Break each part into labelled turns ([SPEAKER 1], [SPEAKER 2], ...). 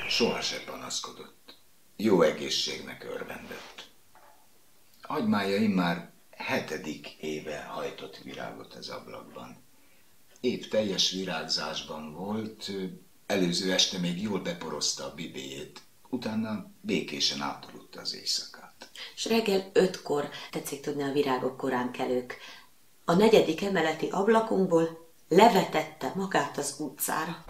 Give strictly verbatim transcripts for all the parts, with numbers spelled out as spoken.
[SPEAKER 1] soha se panaszkodott. Jó egészségnek örvendett. Agymája immár hetedik éve hajtott virágot az ablakban. Épp teljes virágzásban volt, előző este még jól beporozta a bibéjét, utána békésen átolutta az éjszakát.
[SPEAKER 2] És reggel ötkor, tetszik tudni a virágok korán kelők, a negyedik emeleti ablakunkból levetette magát az utcára.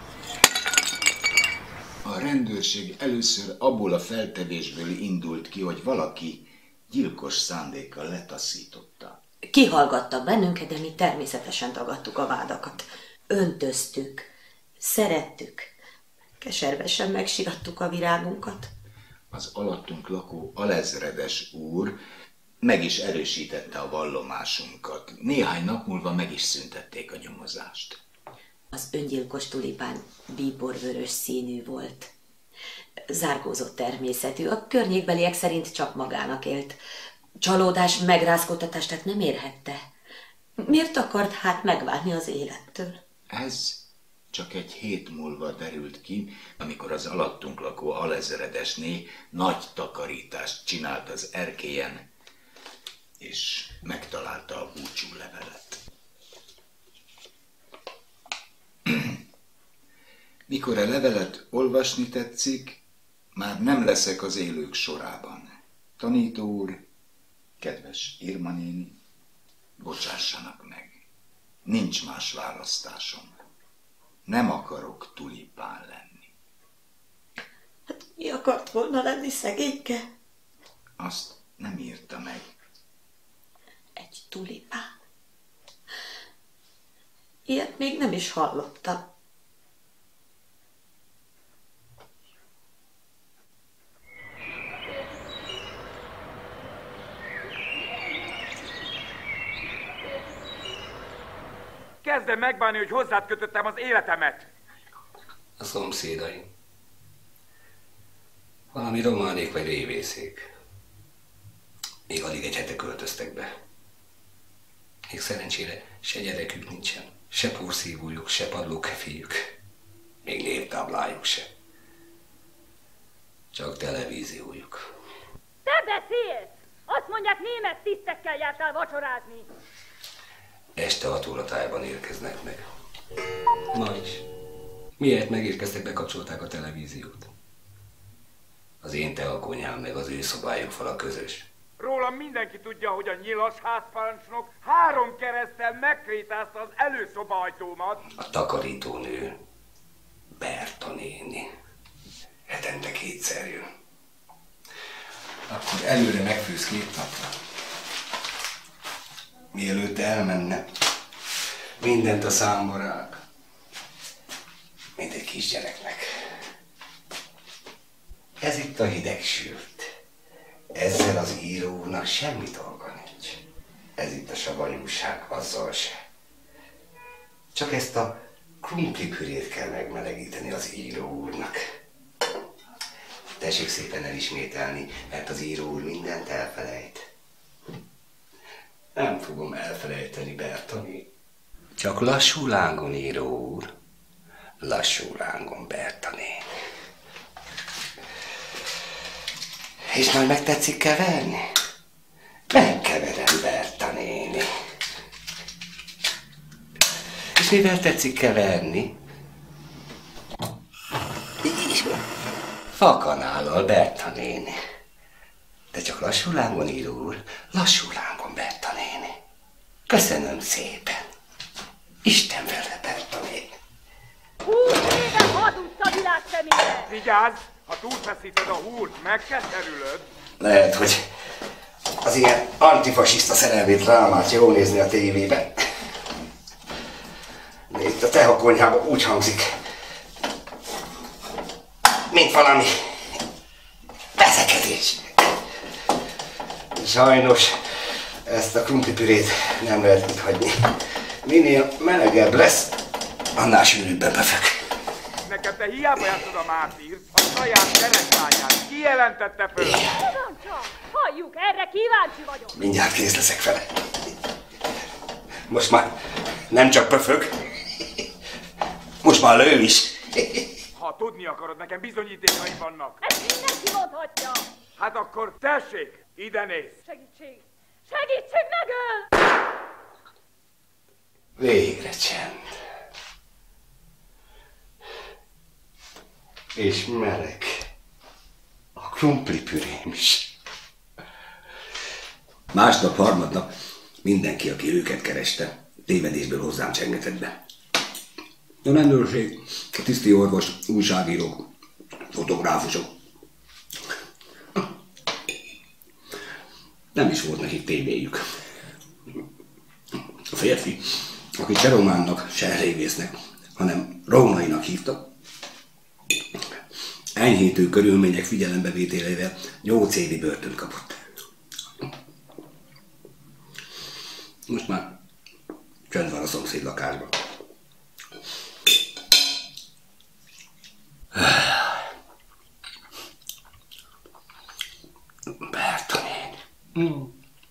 [SPEAKER 1] A rendőrség először abból a feltevésből indult ki, hogy valaki gyilkos szándékkal letaszította.
[SPEAKER 2] Kihallgattak bennünket, de mi természetesen tagadtuk a vádakat. Öntöztük, szerettük, keservesen megsirattuk a virágunkat.
[SPEAKER 1] Az alattunk lakó alezredes úr meg is erősítette a vallomásunkat. Néhány nap múlva meg is szüntették a nyomozást.
[SPEAKER 2] Az öngyilkos tulipán bíborvörös színű volt. Zárkózott természetű, a környékbeliek szerint csak magának élt. Csalódás, megrázkódtatás, tehát nem érhette. Miért akart hát megválni az élettől?
[SPEAKER 1] Ez csak egy hét múlva derült ki, amikor az alattunk lakó alezredesné nagy takarítást csinált az erkélyen, és megtalálta a búcsú levelet. Mikor a levelet olvasni tetszik, már nem leszek az élők sorában. Tanító úr, kedves Irma néni, bocsássanak meg. Nincs más választásom. Nem akarok tulipán lenni.
[SPEAKER 2] Hát mi akart volna lenni, szegényke?
[SPEAKER 1] Azt nem írta meg.
[SPEAKER 2] Egy tulipán. Ilyet még nem is hallottam.
[SPEAKER 3] Kezdem megbánni, hogy hozzád kötöttem az életemet.
[SPEAKER 4] A szomszédaim. Valami románék vagy révészék. Még alig egy hete költöztek be. Még szerencsére se gyerekük nincsen, se porszívójuk, se padlókeféjük. Még névtáblájuk se. Csak televíziójuk.
[SPEAKER 5] Te beszélsz! Azt mondják, német tisztekkel jártál vacsorázni.
[SPEAKER 4] Este hat óratájban érkeznek meg. Ma is. Miért megérkeztek, bekapcsolták a televíziót. Az én teakonyám meg az ő szobájuk fala közös.
[SPEAKER 3] Rólam mindenki tudja, hogy a nyilas házparancsnok három kereszttel megkrétázta az előszoba ajtómat.
[SPEAKER 4] A takarítónő, Berta néni. Hetente kétszer jön. Akkor előre megfőz két napra. Mielőtt elmenne, mindent a számba rág. Mint egy kisgyereknek. Ez itt a hideg sült. Ezzel az író úrnak semmi dolga nincs. Ez itt a savanyúság, azzal se. Csak ezt a krumplipürét kell megmelegíteni az író úrnak. Tessék szépen elismételni, mert az író úr mindent elfelejt. Nem fogom elfelejteni, Bertani. Csak lassú lángon, író úr. Lassú lángon, Berta néni. És majd megtetszik keverni? Megkeverem, Berta néni. És mivel tetszik keverni? Fakanállal, Berta néni. De csak lassú lángon, író úr. Lassú lángon, Berta néni. Köszönöm szépen. Isten vele, Berta néni.
[SPEAKER 5] Húsz éve hazudsz a világ szemére!
[SPEAKER 3] Vigyázz! Ha túlfeszíted a húrt, megkeserülöd.
[SPEAKER 4] Lehet, hogy az ilyen antifasiszta szerelmi drámát jó nézni a tévében. De itt a tehakonyhában úgy hangzik, mint valami veszekedés. Sajnos ezt a krumplipürét nem lehet itt hagyni. Minél melegebb lesz, annál sűrűbben befek.
[SPEAKER 3] Neked te hiába játszod a mártírt, a saját keresztányát kijelentette föl.
[SPEAKER 5] Tudom csak, halljuk, erre kíváncsi vagyok.
[SPEAKER 4] Mindjárt kész leszek vele. Most már nem csak pöfög, most már lő is.
[SPEAKER 3] Ha tudni akarod, nekem bizonyítékaim vannak.
[SPEAKER 5] Ezt mindenki mondhatja.
[SPEAKER 3] Hát akkor tessék, ide nézz.
[SPEAKER 5] Segítség! Segítség, megöl!
[SPEAKER 4] Végre csend. És meleg. A krumplipürém is.
[SPEAKER 6] Másnap, harmadnap mindenki, aki őket kereste, tévedésből hozzám csengetett be. A rendőrség, a tiszti orvos, újságírók, fotográfusok. Nem is volt nekik tévéjük. A férfi, akit se románnak, se régésznek, hanem rónainak hívtak, enyhítő körülmények figyelembevételével nyolc évi börtönt kapott. Most már csend van a szomszéd lakásban. Bertamin. Mm.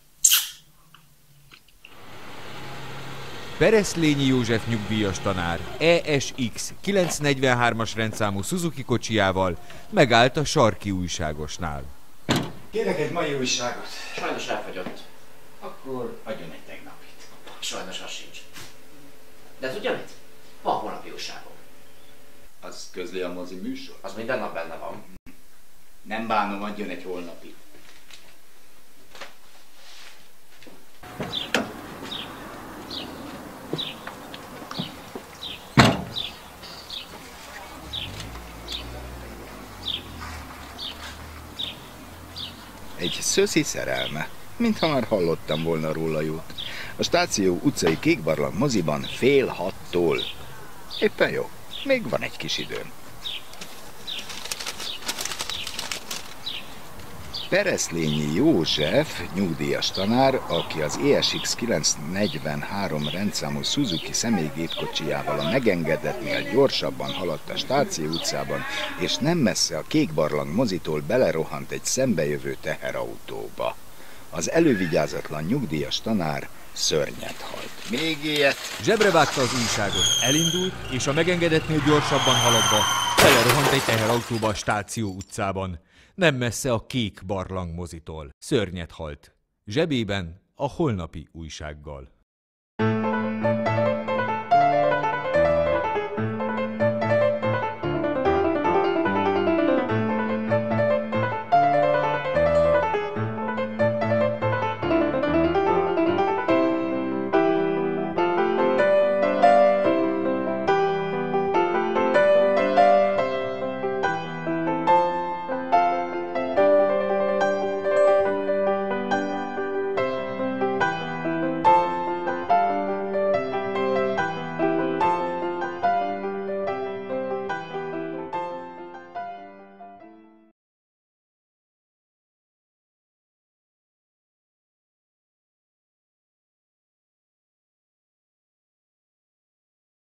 [SPEAKER 7] Bereszlényi József nyugdíjas tanár E S X kilencszáznegyvenhármas rendszámú Suzuki kocsijával megállt a Sarki újságosnál.
[SPEAKER 1] Kérek egy mai újságot.
[SPEAKER 8] Sajnos elfogyott.
[SPEAKER 1] Akkor adjon egy tegnapit.
[SPEAKER 8] Sajnos az sincs. De tudja mit? Van holnapi újságom.
[SPEAKER 1] Az közli a mozi műsor?
[SPEAKER 8] Az minden nap benne van.
[SPEAKER 1] Nem bánom, adjon egy holnapi. Egy szöszi szerelme, mintha már hallottam volna róla jót. A Stáció utcai Kékbarlang moziban fél hattól. Éppen jó, még van egy kis időm. Bereszlényi József, nyugdíjas tanár, aki az E S X kilencszáznegyvenhárom rendszámú Suzuki személygépkocsijával a megengedetnél gyorsabban haladt a Stáció utcában, és nem messze a Kékbarlang mozitól belerohant egy szembejövő teherautóba. Az elővigyázatlan nyugdíjas tanár szörnyet halt. Még ilyet?
[SPEAKER 7] Zsebre vágta az újságot, elindult, és a megengedetnél gyorsabban haladva belerohant egy teherautóba a Stáció utcában, nem messze a Kék Barlang mozitól. Szörnyet halt. Zsebében a holnapi újsággal.